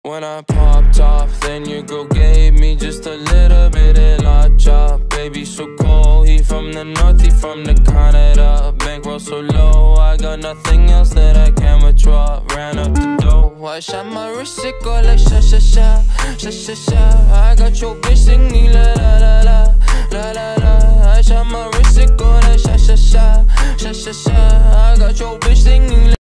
When I popped off, then your girl gave me just a little bit of la chop. Baby so cold, he from the north, he from the Canada. Bankroll so low, I got nothing else that I can withdraw. Ran up the dough, I shot my wrist, it go like sha sha sha, sha sha sha. I got your bitch singing la la la la, la la la. I shot my wrist, it go like sha sha sha, sha sha sha. I got your bitch singing